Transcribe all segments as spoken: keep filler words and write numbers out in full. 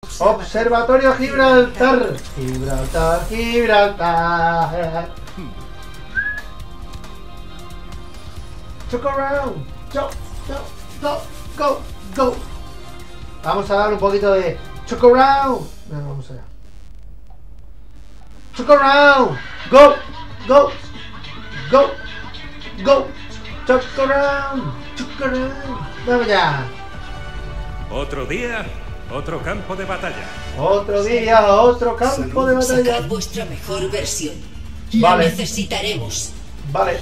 Observatorio Gibraltar. Gibraltar, Gibraltar. Choco round. Go, go, go, go, go. Vamos a dar un poquito de Choco round. Venga, vamos allá. Choco round. Go, go, go, go. Choco round. Choco round. Vamos ya. Otro día, otro campo de batalla. Otro día, otro campo de batalla. Sacad vuestra mejor versión. La Vale. necesitaremos. Vale.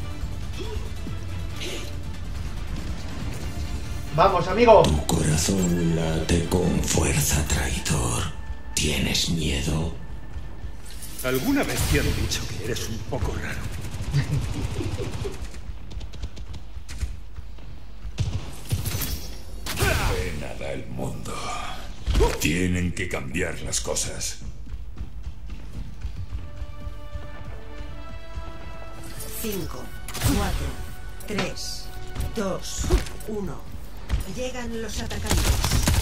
Vamos, amigo. Tu corazón late con fuerza, traidor. ¿Tienes miedo? ¿Alguna vez te han dicho que eres un poco raro? De nada el mundo. Tienen que cambiar las cosas. cinco, cuatro, tres, dos, uno. Llegan los atacantes.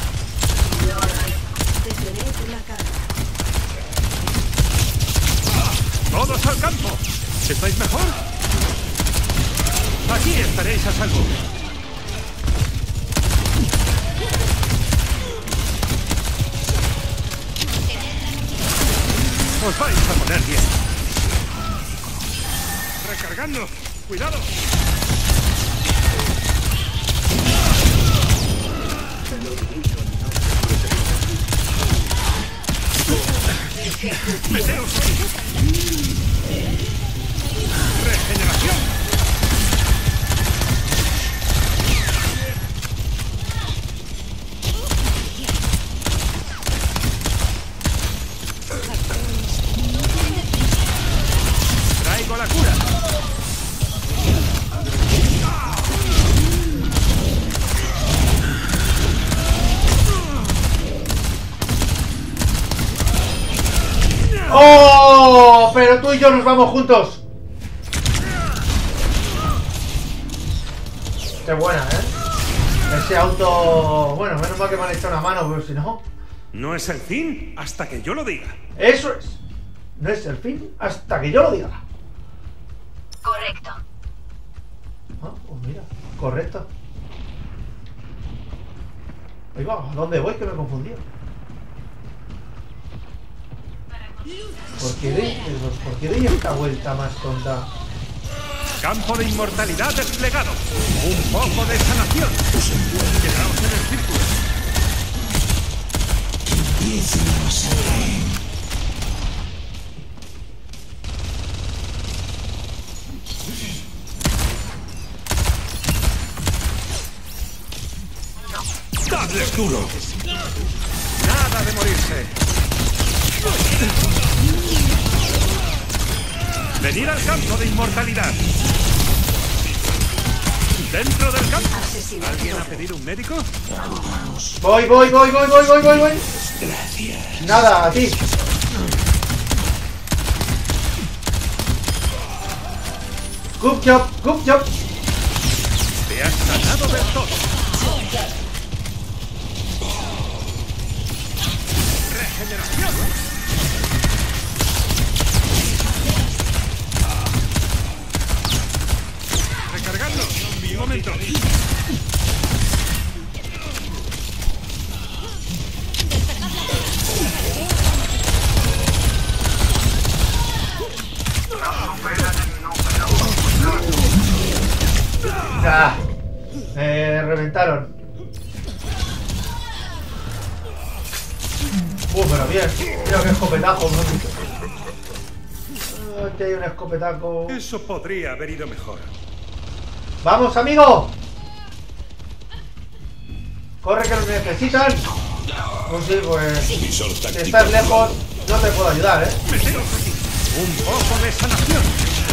Detened la carga. ¡Todos al campo! ¿Estáis mejor? Aquí estaréis a salvo. Os vais a poner bien. Recargando. Cuidado. Meteos aquí. Regeneración. Traigo la cura. ¡Oh! Pero tú y yo nos vamos juntos. Qué buena, ¿eh? Ese auto... Bueno, menos mal que me han echado una mano, pero si no... No es el fin hasta que yo lo diga. Eso es. No es el fin hasta que yo lo diga. Correcto. Ah, pues mira, correcto. Ahí va, ¿a dónde voy? Que me he confundido. ¿Por qué doy, ¿por qué doy esta vuelta más tonta? Campo de inmortalidad desplegado. Un poco de sanación. Quedaos en el círculo. ¡Dadles duro! Nada de morirse. Venir al campo de inmortalidad. Dentro del campo. ¿Alguien ha pedido un médico? Voy, voy, voy, voy, voy, voy, voy, voy. Gracias. Nada, a ti. Good job, good job. Te has sanado del todo. Regeneración. Recargando. Un momento. Ah, me reventaron. Uh, pero bien. Mira qué escopetazo, ¿no? Ah, aquí hay un escopetazo. Eso podría haber ido mejor. ¡Vamos, amigo! ¡Corre que nos necesitan! Pues sí, pues... Visor Si táctico estás lejos, activado. no te puedo ayudar, ¿eh? Meteos aquí. Un poco de sanación.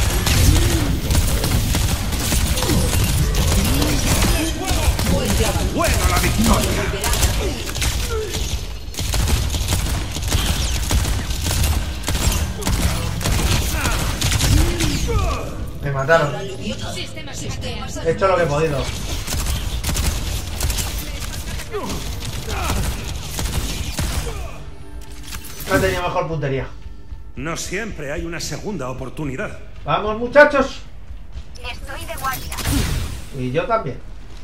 Bueno, la victoria. Me mataron. He hecho lo que he podido. Ha tenido mejor puntería. No siempre hay una segunda oportunidad. Vamos, muchachos. Estoy de guardia. Y yo también.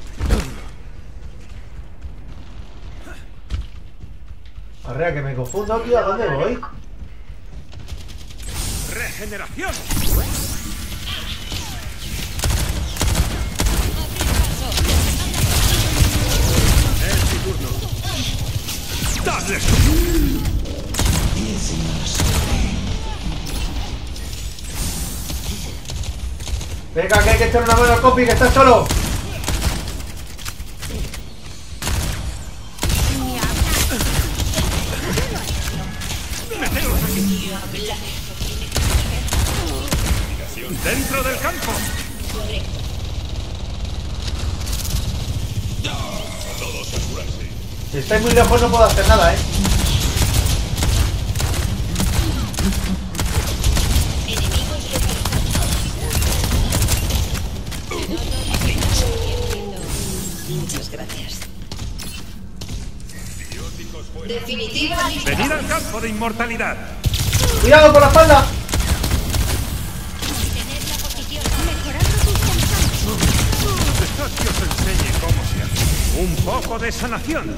Arrea, que me confundo, tío. ¿A dónde voy? ¡Regeneración! Es mi turno. ¡Dale! Venga, que hay que echar una mano al compi, que está solo. ¡Dentro del campo! Si estáis muy lejos no puedo hacer nada, ¿eh? Muchas gracias. Definitiva. ¡Venid al campo de inmortalidad! ¡Cuidado por la espalda! Dejad que os enseñe cómo se hace. Un poco de sanación.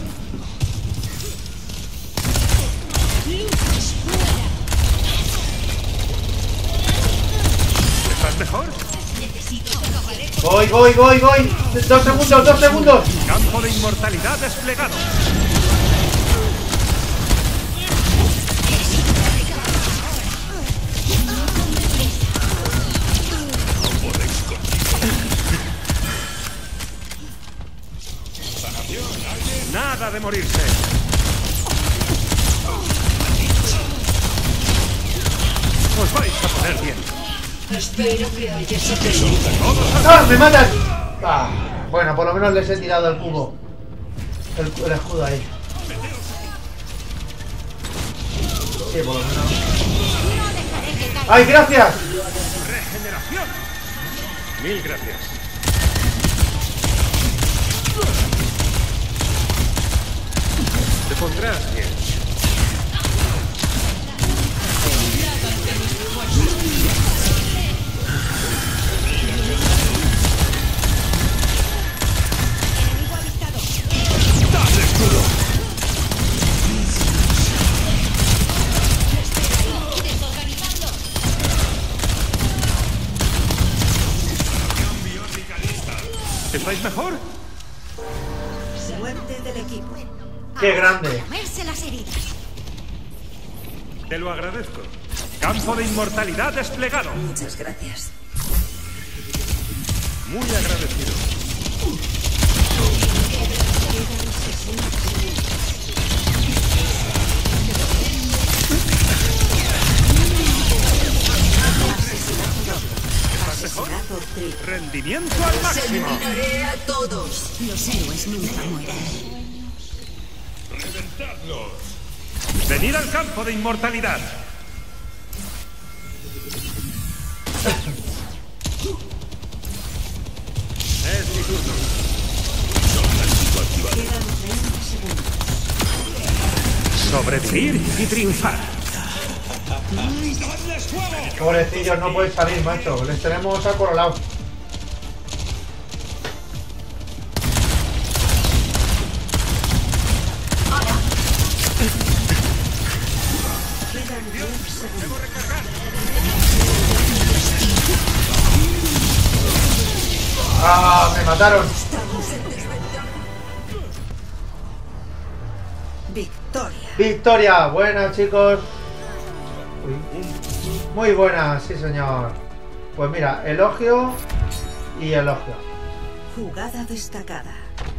¿Estás mejor? Voy, voy, voy, voy. Dos segundos, dos segundos. Campo de inmortalidad desplegado. Nada de morirse. Os vais a poner bien. Espero que hayas aprendido. ¡Ah! ¡Me matan! Ah, bueno, por lo menos les he tirado el cubo. El, el escudo ahí. Sí, por lo menos. ¡Ay, gracias! Regeneración. Mil gracias. Te pondrás bien. ¡Dale escudo! ¿Estáis mejor? Suerte del equipo. ¡Qué grande! Comerse las heridas. Te lo agradezco. Campo de inmortalidad desplegado. Muchas gracias. Muy agradecido. Asesinato triple. Rendimiento al máximo. Eliminaré a todos. Los héroes nunca mueren. Venid al campo de inmortalidad. Es mi turno. Quedan treinta segundos. Sobrevivir y triunfar. Pobrecillos, no pueden salir, macho. Les tenemos acorralados. Quedan diez segundos. ¡Ah! ¡Me mataron! Victoria. ¡Victoria! Buenas, chicos. Uy. Muy buenas, sí, señor. Pues mira, elogio y elogio. Jugada destacada.